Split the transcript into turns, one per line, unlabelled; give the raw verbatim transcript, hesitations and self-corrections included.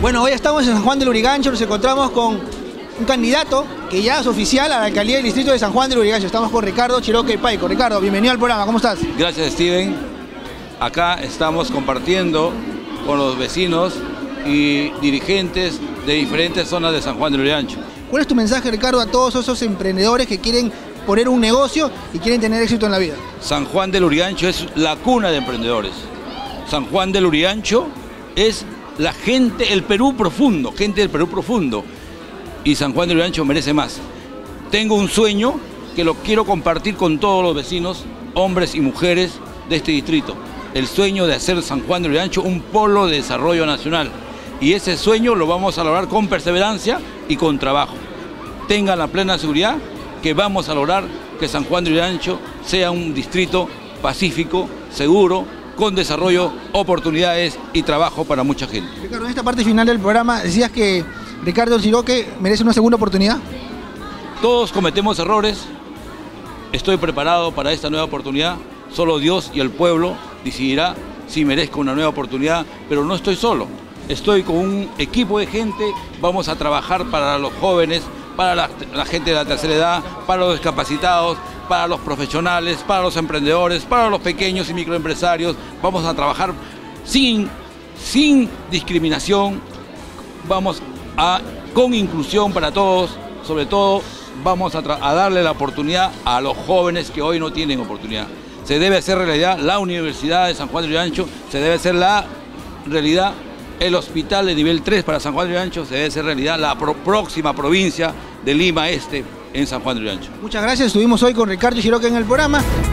Bueno, hoy estamos en San Juan del Lurigancho, nos encontramos con un candidato que ya es oficial a la alcaldía del distrito de San Juan del Lurigancho. Estamos con Ricardo Chiroque Paico. Ricardo, bienvenido al programa, ¿cómo estás?
Gracias, Steven. Acá estamos compartiendo con los vecinos y dirigentes de diferentes zonas de San Juan del Lurigancho.
¿Cuál es tu mensaje, Ricardo, a todos esos emprendedores que quieren poner un negocio y quieren tener éxito en la vida?
San Juan del Lurigancho es la cuna de emprendedores. San Juan del Lurigancho es la gente, el Perú profundo, gente del Perú profundo. Y San Juan del Lurigancho merece más. Tengo un sueño que lo quiero compartir con todos los vecinos, hombres y mujeres de este distrito. El sueño de hacer San Juan del Lurigancho un polo de desarrollo nacional. Y ese sueño lo vamos a lograr con perseverancia y con trabajo. Tengan la plena seguridad que vamos a lograr que San Juan del Lurigancho sea un distrito pacífico, seguro, con desarrollo, oportunidades y trabajo para mucha gente.
Ricardo, en esta parte final del programa decías que Ricardo Chiroque merece una segunda oportunidad.
Todos cometemos errores. Estoy preparado para esta nueva oportunidad. Solo Dios y el pueblo decidirá si merezco una nueva oportunidad, pero no estoy solo. Estoy con un equipo de gente. Vamos a trabajar para los jóvenes, para la, la gente de la tercera edad, para los discapacitados, para los profesionales, para los emprendedores, para los pequeños y microempresarios. Vamos a trabajar sin, sin discriminación. Vamos a, con inclusión para todos. Sobre todo vamos a, a darle la oportunidad a los jóvenes que hoy no tienen oportunidad. Se debe hacer realidad la Universidad de San Juan del Lurigancho, se debe hacer la realidad el hospital de nivel tres para San Juan del Lurigancho, se debe hacer realidad la pro próxima provincia de Lima Este en San Juan del Lurigancho.
Muchas gracias, estuvimos hoy con Ricardo Chiroque en el programa.